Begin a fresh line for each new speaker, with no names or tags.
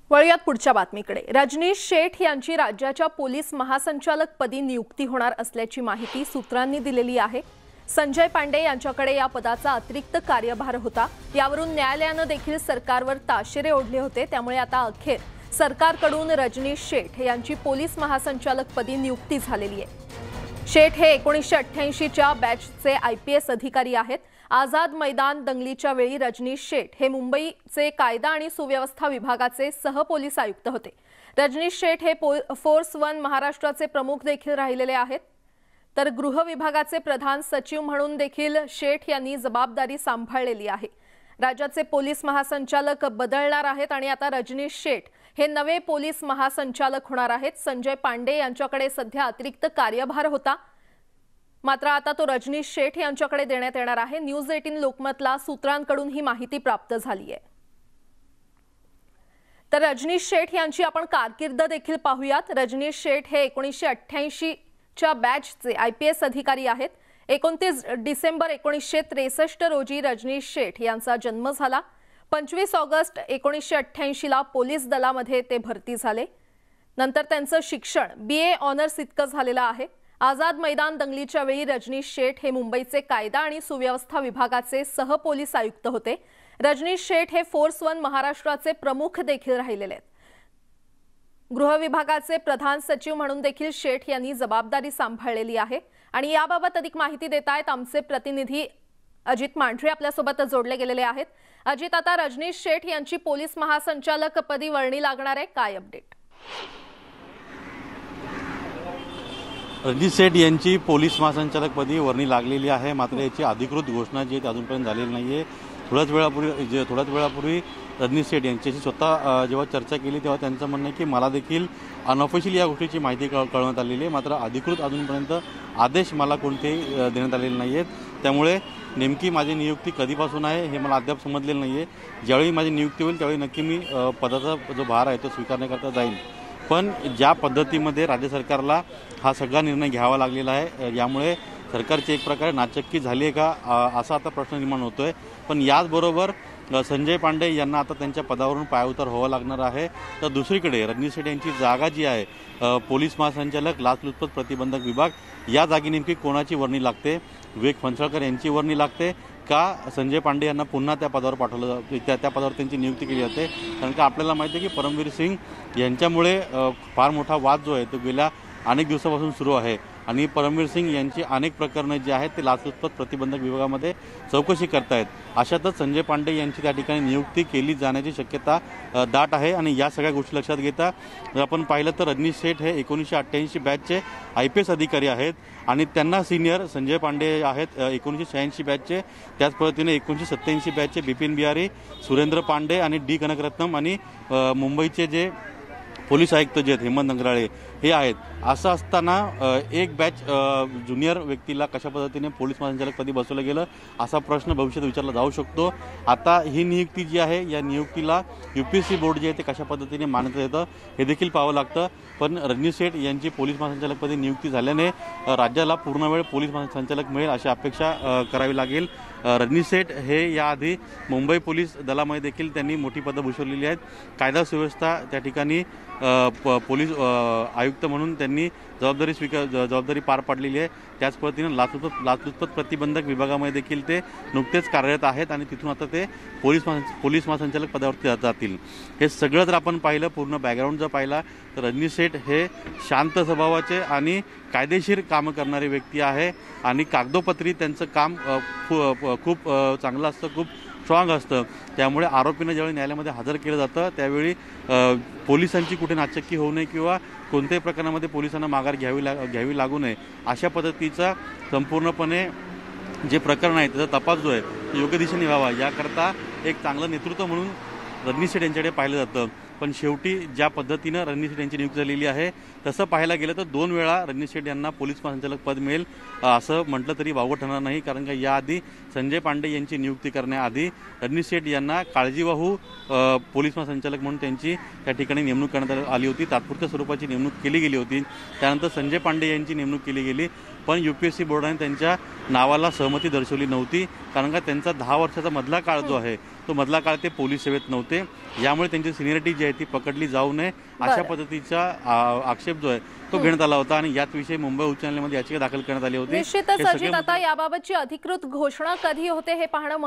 वळूयात पुढच्या बातमीकडे। रजनीश शेठ यांची राज्याच्या पोलीस महासंचालक पदी नियुक्ती होणार असल्याची माहिती सूत्रांनी दिलेली आहे। संजय पांडे यांच्याकडे या पदाचा अतिरिक्त कार्यभार होता। यावरून न्यायालयाने देखील सरकारवर ताशेरे ओढले होते। त्यामुळे आता अखेर सरकारकडून रजनीश शेठ यांची पोलीस महासंचालक पदी नियुक्ती झालेली आहे। शेठ हे 1988 च्या बॅचचे IPS अधिकारी आहेत। आझाद मैदान दंगलीच्या वेळी रजनीश शेठ हे मुंबईचे कायदा आणि सुव्यवस्था विभागाचे सहपोलीस आयुक्त होते। रजनीश शेठ हे फोर्स 1 महाराष्ट्राचे प्रमुख देखील राहिलेले आहेत। तर गृह विभागाचे प्रधान सचिव म्हणून देखील शेठ यांनी जबाबदारी सांभाळलेली आहे। राज्याचे पोलीस महासंचालक बदलणार आहेत आणि आता रजनीश शेठ हे नवे पोलीस महासंचालक होणार आहेत। संजय पांडे यांच्याकडे सध्या अतिरिक्त कार्यभार होता, मात्र आता तो रजनीश शेठ यांच्याकडे देण्यात येणार आहे। न्यूज 18 लोकमतला सूत्रांकडून ही माहिती प्राप्त झाली आहे। तर रजनीश शेठ यांची आपण कारकीर्द देखील पाहूयात। रजनीश शेठ हे 1988 च्या बॅचचे IPS अधिकारी आहेत। 29 डिसेंबर 1963 रोजी रजनीश शेठ यांचा जन्म झाला। 25 ऑगस्ट 1988 ला पोलीस दलामध्ये ते भरती झाले। नंतर त्यांचं शिक्षण BA ऑनर्स इतकं झालेलं आहे। आझाद मैदान दंगलीच्या वेळी रजनीश शेठ हे मुंबईचे कायदा आणि सुव्यवस्था विभागाचे सहपोलीस आयुक्त होते। रजनीश शेठ हे फोर्स 1 महाराष्ट्राचे प्रमुख देखील राहिलेले आहेत। गृह विभागाचे प्रधान सचिव म्हणून देखील शेठ यांनी जबाबदारी सांभाळलेली आहे। आणि याबाबत अधिक माहिती देत आहेत आमचे प्रतिनिधी अजित मांढरे आपल्यासोबत जोडले गेलेले आहेत। अजित, आता रजनीश शेठ यांची पोलीस महासंचालक पदी वर्णी लागणार आहे, काय अपडेट?
रजनीश शेठ यांची पोलीस महासंचालक पदी वर्णी लागलेली आहे, मात्र याची अधिकृत घोषणा जी आहे अजूनपर्यंत झालेली नाहीये। थोड्याच वेळापूर्वी रजनीश शेठ यांच्याशी स्वतः जेव्हा चर्चा केली तेव्हा त्यांचं म्हणणं आहे की मला देखील अनऑफिशियली या गोष्टीची माहिती कळवण्यात आलेली आहे, मात्र अधिकृत अजूनपर्यंत आदेश मला कोणतेही देण्यात आलेले नाही आहेत। त्यामुळे नेमकी माझी नियुक्ती कधीपासून आहे हे मला अद्याप समजलेलं नाही आहे। ज्यावेळी माझी नियुक्ती होईल त्यावेळी नक्की मी पदाचा जो भार आहे तो स्वीकारण्याकरता जाईल। पण ज्या पद्धतीमध्ये राज्य सरकारला हा सगळा निर्णय घ्यावा लागलेला आहे, यामुळे सरकारची एक प्रकारे नाचक्की झाली आहे का असा आता प्रश्न निर्माण होतोय। पण याचबरोबर संजय पांडे यांना आता त्यांच्या पदावरून पायउतार व्हावं लागणार आहे। तर दुसरीकडे रजनीश शेठ यांची जागा जी आहे पोलीस महासंचालक लाचलुचपत प्रतिबंधक विभाग, या जागी नेमकी कोणाची वर्णी लागते? विवेक फणसळकर यांची वर्णी लागते का संजय पांडे यांना पुन्हा त्या पदावर पाठवलं त्या पदावर त्यांची नियुक्ती केली जाते? कारण का आपल्याला माहिती आहे की परमवीर सिंग यांच्यामुळे फार मोठा वाद जो आहे तो गेल्या अनेक दिवसापासून सुरू आहे आणि परमवीर सिंग यांची अनेक प्रकरणं जी आहेत ते लाचलुचपत प्रतिबंधक विभागामध्ये चौकशी करतायत। अशातच संजय पांडे यांची त्या ठिकाणी नियुक्ती केली जाण्याची शक्यता दाट आहे। आणि या सगळ्या गोष्टी लक्षात घेता आपण पाहिलं तर रजनीश शेठ हे 1988 बॅचचे IPS अधिकारी आहेत आणि त्यांना सिनियर संजय पांडे आहेत 1986 बॅचचे। त्याच पद्धतीने 1987 बॅचचे बिपिन बिहारी, सुरेंद्र पांडे आणि D कनकरत्नम आणि मुंबईचे जे पोलीस आयुक्त जे आहेत हेमंत नगराळे हे आहेत। असं असताना एक बॅच ज्युनियर व्यक्तीला कशा पद्धतीने पोलीस महासंचालक पदी बसवलं गेलं असा प्रश्न भविष्यात विचारला जाऊ शकतो। आता ही नियुक्ती जी आहे या नियुक्तीला UPSC बोर्ड जे आहे ते कशा पद्धतीने मान्यता देतं हे देखील पाहावं लागतं। पण रजनीश शेठ यांची पोलीस महासंचालक पदी नियुक्ती झाल्याने राज्याला पूर्णवेळ पोलीस महासंचालक मिळेल अशी अपेक्षा करावी लागेल। रजनीश शेठ हे याआधी मुंबई पोलीस दलामध्ये देखील त्यांनी मोठी पदं भूषवलेली आहेत। कायदा सुव्यवस्था त्या ठिकाणी पोलीस आयुक्त म्हणून त्यांनी जबाबदारी पार पाडलेली आहे। त्याच पद्धतीने लाचलुचपत प्रतिबंधक विभागामध्ये देखील ते नुकतेच कार्यरत आहेत आणि तिथून आता ते पोलीस महासंचालक पदावरती जातील। हे सगळं जर आपण पाहिलं, पूर्ण बॅकग्राऊंड जर पाहिला तर रजनीश शेठ हे शांत स्वभावाचे आणि कायदेशीर कामं करणारे व्यक्ती आहे आणि कागदोपत्री त्यांचं काम खूप चांगलं असतं, खूप स्ट्रॉंग असतं। त्यामुळे आरोपींना ज्यावेळी न्यायालयामध्ये हजर केलं जातं त्यावेळी पोलिसांची कुठे नाचक्की होऊ नये किंवा कोणत्याही प्रकरणामध्ये पोलिसांना माघार घ्यावी लागू नये अशा पद्धतीचा संपूर्णपणे जे प्रकरण आहे त्याचा तपास जो आहे योग्य दिशेने व्हावा याकरता एक चांगलं नेतृत्व म्हणून रजनीश शेठ यांच्याकडे पाहिलं जातं। पण शेवटी ज्या पद्धतीनं रजनीश शेठ यांची नियुक्ती झालेली आहे तसं पाहायला गेलं तर 2 वेळा रजनीश शेठ यांना पोलीस महासंचालक पद मिळेल असं म्हटलं तरी वावगं ठरणार नाही। कारण का याआधी संजय पांडे यांची नियुक्ती करण्याआधी रजनीश शेठ यांना काळजीवाहू पोलीस महासंचालक म्हणून त्यांची त्या ठिकाणी नेमणूक करण्यात आली होती। तात्पुरत्या स्वरूपाची नेमणूक केली गेली होती। त्यानंतर संजय पांडे यांची नेमणूक केली गेली, पण UPSC बोर्डाने त्यांच्या नावाला सहमती दर्शवली नव्हती। कारण का त्यांचा 10 वर्षाचा मधला काळ जो आहे तो मधला काळ ते पोलीस सेवेत नव्हते, यामुळे त्यांची सिनियरिटी जी आहे ती पकडली जाऊ नये अशा पद्धतीचा आक्षेप जो आहे तो घेण्यात आला होता आणि याच विषयी मुंबई उच्च न्यायालयामध्ये याचिका दाखल करण्यात आली होती।
निश्चितच अजित, आता याबाबतची अधिकृत घोषणा कधी होते हे पाहणं